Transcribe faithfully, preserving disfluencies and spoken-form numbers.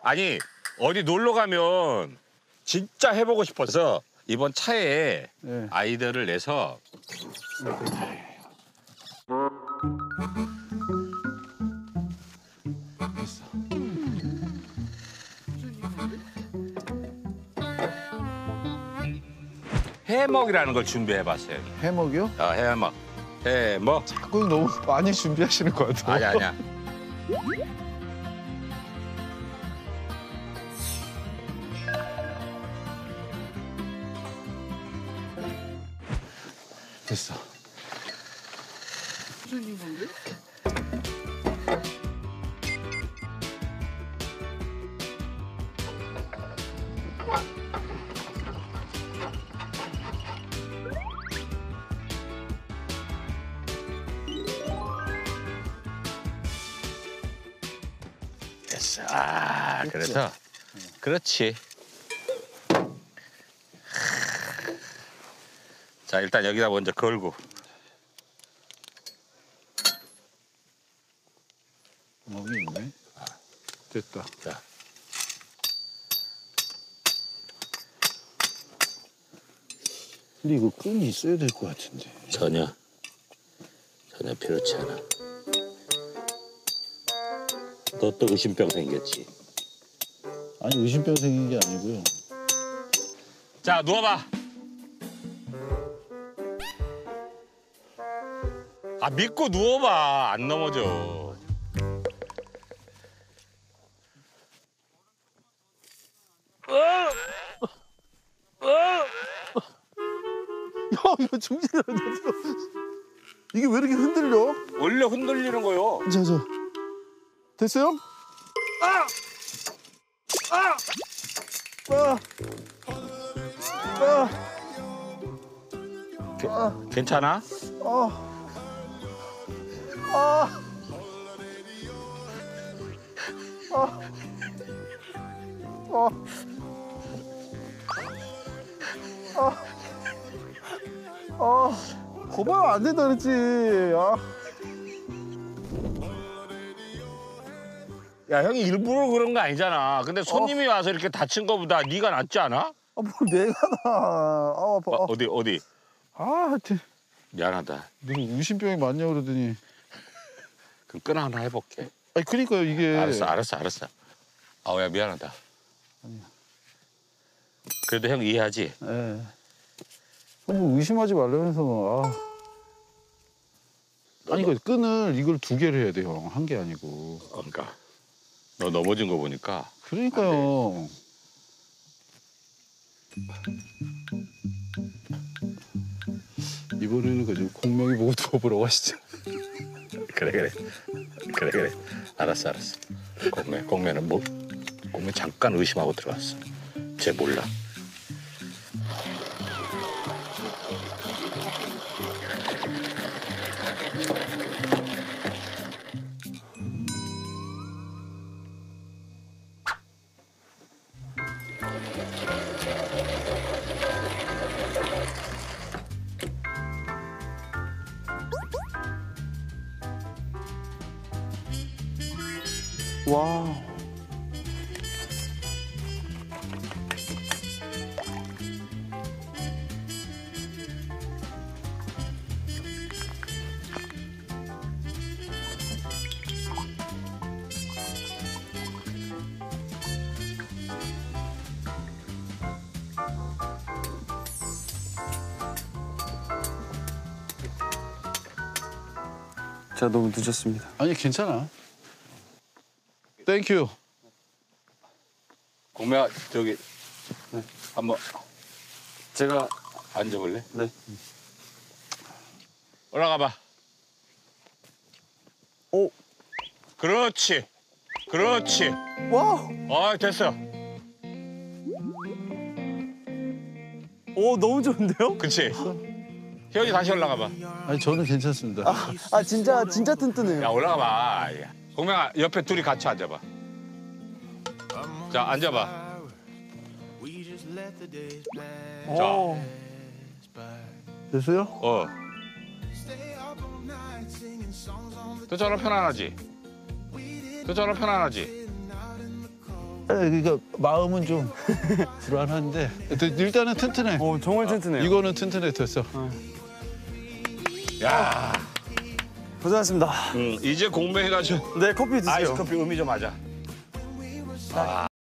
아니 어디 놀러 가면 진짜 해보고 싶어서 이번 차에 네. 아이디어를 내서 됐어. 해먹이라는 걸 준비해봤어요. 해먹이요? 아, 해먹. 해먹. 자꾸 너무 많이 준비하시는 것 같아요. 아니야, 아니야. 됐어. 무슨 건데? 됐어. 아, 그래서 그렇지. 자, 일단 여기다 먼저 걸고. 먹이 있네. 됐다. 자. 근데 이거 끈이 있어야 될 것 같은데. 전혀. 전혀 필요치 않아. 너 또 의심병 생겼지? 아니 의심병 생긴 게 아니고요. 자, 누워봐. 아, 믿고 누워봐. 안 넘어져. 야 이거 중지를 안 됐어. 이게 왜 이렇게 흔들려? 원래 흔들리는 거요. 자, 자. 됐어요? 아! 아! 아! 아! 아. 괜찮아? 아! 아! 아! 아! 아! 아! 거봐요 안 된다 그랬지. 아! 야, 형이 일부러 그런 거 아니잖아. 근데 손님이 와서 이렇게 다친 거보다 네가 낫지 않아? 아, 뭘 내가 나. 아, 아파. 어, 어디, 어디? 아, 하여튼. 미안하다. 누구 의심병이 많냐 그러더니. 그럼 끈 하나 해볼게. 아니, 그러니까요, 이게. 알았어, 알았어, 알았어. 아우, 야, 미안하다. 아니야. 그래도 형 이해하지? 예. 뭐 의심하지 말라면서. 아. 아니, 이거 끈을 이걸 두 개를 해야 돼, 형. 한 개 아니고. 그러니까 너 넘어진 거 보니까. 그러니까요. 이번에는 그좀 공명이 보고 두어보라고 하시죠. 그래, 그래. 그래, 그래. 알았어, 알았어. 공매, 공매는 뭐? 공매 잠깐 의심하고 들어갔어. 쟤 몰라. 와. 제가 너무 늦었습니다. 아니, 괜찮아. 땡큐. 공매야, 저기 네. 한번 제가 앉아볼래? 네. 올라가 봐. 오. 그렇지. 그렇지. 와. 아, 됐어. 오 너무 좋은데요? 그치? 형이 다시 올라가 봐. 아니, 저는 괜찮습니다. 아, 아 진짜 진짜 튼튼해요. 야, 올라가 봐. 야. 공명아, 옆에 둘이 같이 앉아봐. 자, 앉아봐. 오. 됐어요? 어. 또 저런 편안하지? 또 저런 편안하지? 그러니까 마음은 좀 불안한데 일단은 튼튼해. 어 정말 튼튼해요. 이거는 튼튼해 됐어. 야, 고생하셨습니다. 음, 이제 공부해가지고 네 커피 드세요. 아이스 커피 음이 좀 하자.